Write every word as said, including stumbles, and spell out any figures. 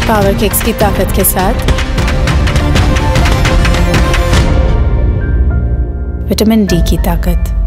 Power kicks की ताकत के साथ विटामिन डी की ताकत।